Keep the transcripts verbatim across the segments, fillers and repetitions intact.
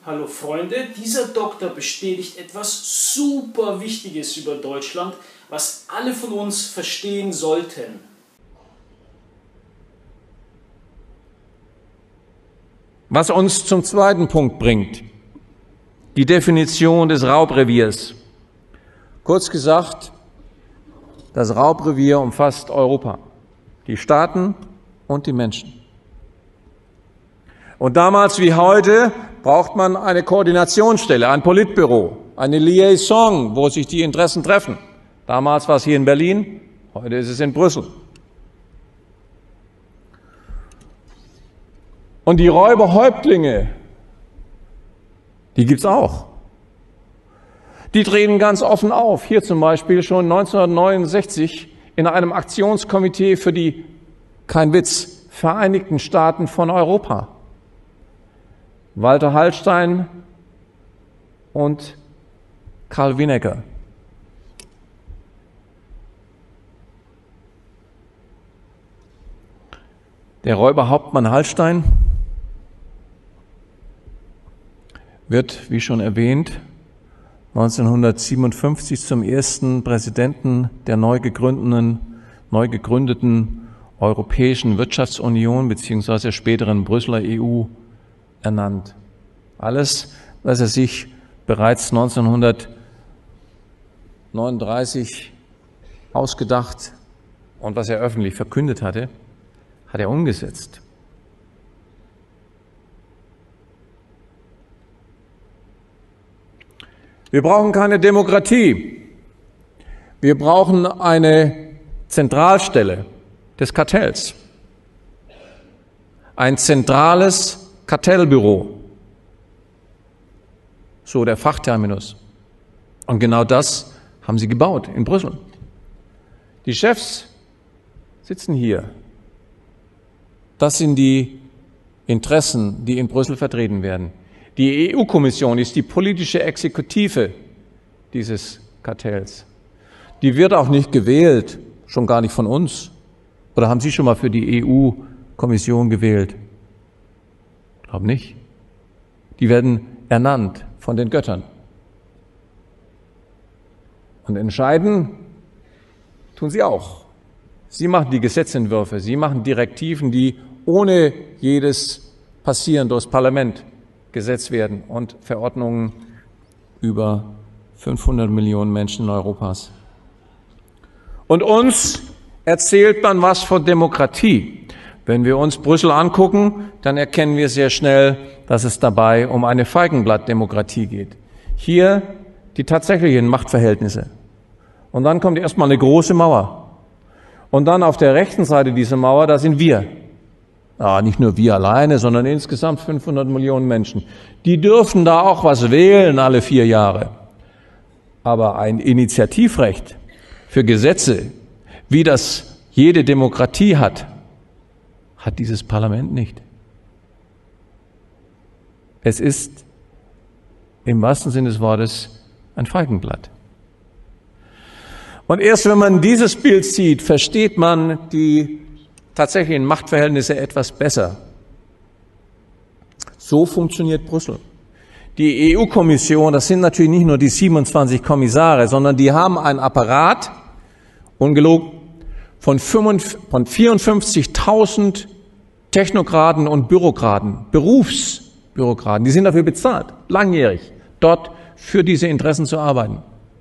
Hallo Freunde, dieser Doktor bestätigt etwas super Wichtiges über Deutschland, was alle von uns verstehen sollten. Was uns zum zweiten Punkt bringt, die Definition des Raubreviers. Kurz gesagt, das Raubrevier umfasst Europa, die Staaten und die Menschen. Und damals wie heute braucht man eine Koordinationsstelle, ein Politbüro, eine Liaison, wo sich die Interessen treffen. Damals war es hier in Berlin, heute ist es in Brüssel. Und die Räuberhäuptlinge, die gibt's auch. Die treten ganz offen auf. Hier zum Beispiel schon neunzehnhundertneunundsechzig in einem Aktionskomitee für die, kein Witz, Vereinigten Staaten von Europa. Walter Hallstein und Karl Winnecker. Der Räuberhauptmann Hallstein wird, wie schon erwähnt, neunzehnhundertsiebenundfünfzig zum ersten Präsidenten der neu gegründeten, neu gegründeten Europäischen Wirtschaftsunion bzw. späteren Brüsseler E U ernannt. Alles, was er sich bereits neunzehnhundertneununddreißig ausgedacht und was er öffentlich verkündet hatte, hat er umgesetzt. Wir brauchen keine Demokratie. Wir brauchen eine Zentralstelle des Kartells. Ein zentrales Kartellbüro, so der Fachterminus. Und genau das haben sie gebaut in Brüssel. Die Chefs sitzen hier. Das sind die Interessen, die in Brüssel vertreten werden. Die E U-Kommission ist die politische Exekutive dieses Kartells. Die wird auch nicht gewählt, schon gar nicht von uns. Oder haben Sie schon mal für die E U-Kommission gewählt? Ich glaube nicht. Die werden ernannt von den Göttern. Und entscheiden tun sie auch. Sie machen die Gesetzentwürfe, sie machen Direktiven, die ohne jedes Passieren durchs Parlament gesetzt werden und Verordnungen über fünfhundert Millionen Menschen in Europas. Und uns erzählt man was von Demokratie. Wenn wir uns Brüssel angucken, dann erkennen wir sehr schnell, dass es dabei um eine Feigenblattdemokratie geht. Hier die tatsächlichen Machtverhältnisse. Und dann kommt erstmal eine große Mauer. Und dann auf der rechten Seite dieser Mauer, da sind wir. Ja, nicht nur wir alleine, sondern insgesamt fünfhundert Millionen Menschen. Die dürfen da auch was wählen alle vier Jahre. Aber ein Initiativrecht für Gesetze, wie das jede Demokratie hat, hat dieses Parlament nicht. Es ist im wahrsten Sinne des Wortes ein Feigenblatt. Und erst wenn man dieses Bild sieht, versteht man die tatsächlichen Machtverhältnisse etwas besser. So funktioniert Brüssel. Die E U-Kommission, das sind natürlich nicht nur die siebenundzwanzig Kommissare, sondern die haben einen Apparat, ungelogen, von vierundfünfzigtausend Technokraten und Bürokraten, Berufsbürokraten, die sind dafür bezahlt, langjährig, dort für diese Interessen zu arbeiten.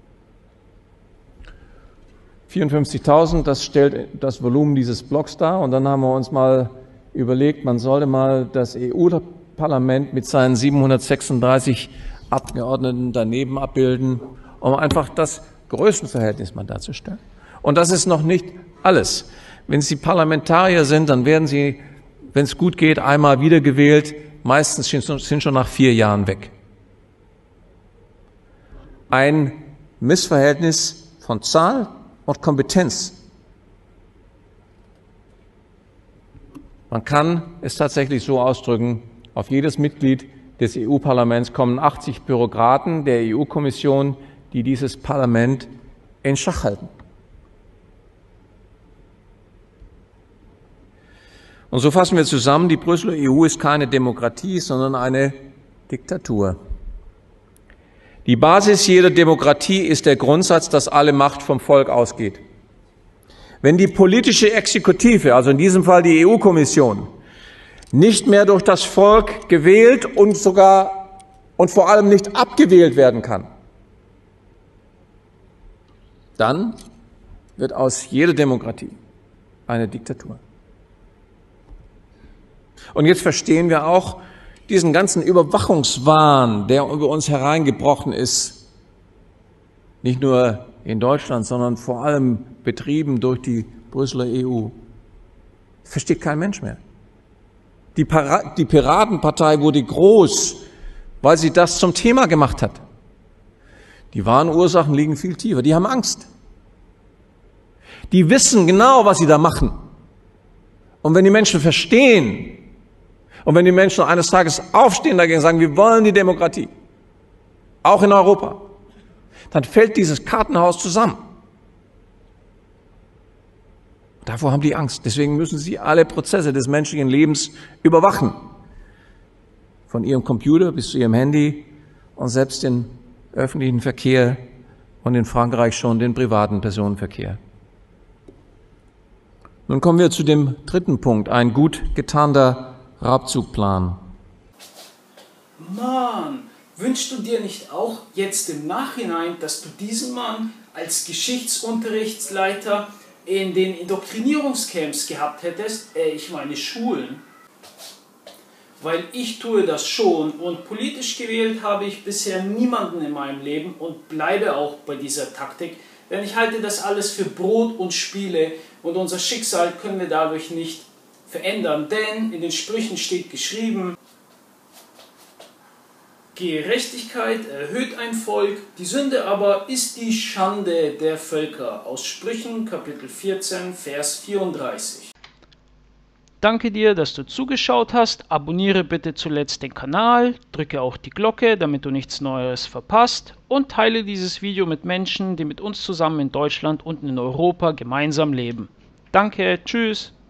vierundfünfzigtausend, das stellt das Volumen dieses Blocks dar. Und dann haben wir uns mal überlegt, man sollte mal das E U-Parlament mit seinen siebenhundertsechsunddreißig Abgeordneten daneben abbilden, um einfach das Größenverhältnis mal darzustellen. Und das ist noch nicht alles. Wenn Sie Parlamentarier sind, dann werden Sie, wenn es gut geht, einmal wiedergewählt. Meistens sind schon nach vier Jahren weg. Ein Missverhältnis von Zahl und Kompetenz. Man kann es tatsächlich so ausdrücken, auf jedes Mitglied des E U-Parlaments kommen achtzig Bürokraten der E U-Kommission, die dieses Parlament in Schach halten. Und so fassen wir zusammen, die Brüsseler E U ist keine Demokratie, sondern eine Diktatur. Die Basis jeder Demokratie ist der Grundsatz, dass alle Macht vom Volk ausgeht. Wenn die politische Exekutive, also in diesem Fall die E U-Kommission, nicht mehr durch das Volk gewählt und sogar und vor allem nicht abgewählt werden kann, dann wird aus jeder Demokratie eine Diktatur. Und jetzt verstehen wir auch diesen ganzen Überwachungswahn, der über uns hereingebrochen ist, nicht nur in Deutschland, sondern vor allem betrieben durch die Brüsseler E U. Das versteht kein Mensch mehr. Die, Para- die Piratenpartei wurde groß, weil sie das zum Thema gemacht hat. Die wahren Ursachen liegen viel tiefer. Die haben Angst. Die wissen genau, was sie da machen. Und wenn die Menschen verstehen, und wenn die Menschen eines Tages aufstehen dagegen und sagen, wir wollen die Demokratie, auch in Europa, dann fällt dieses Kartenhaus zusammen. Davor haben die Angst. Deswegen müssen sie alle Prozesse des menschlichen Lebens überwachen. Von ihrem Computer bis zu ihrem Handy und selbst den öffentlichen Verkehr und in Frankreich schon den privaten Personenverkehr. Nun kommen wir zu dem dritten Punkt, ein gut getarnter Rabzugplan. Mann, wünschst du dir nicht auch jetzt im Nachhinein, dass du diesen Mann als Geschichtsunterrichtsleiter in den Indoktrinierungscamps gehabt hättest, äh, ich meine Schulen? Weil ich tue das schon und politisch gewählt habe ich bisher niemanden in meinem Leben und bleibe auch bei dieser Taktik, denn ich halte das alles für Brot und Spiele und unser Schicksal können wir dadurch nicht verändern, denn in den Sprüchen steht geschrieben, Gerechtigkeit erhöht ein Volk, die Sünde aber ist die Schande der Völker. Aus Sprüchen Kapitel vierzehn, Vers vierunddreißig. Danke dir, dass du zugeschaut hast. Abonniere bitte zuletzt den Kanal, drücke auch die Glocke, damit du nichts Neues verpasst und teile dieses Video mit Menschen, die mit uns zusammen in Deutschland und in Europa gemeinsam leben. Danke, tschüss.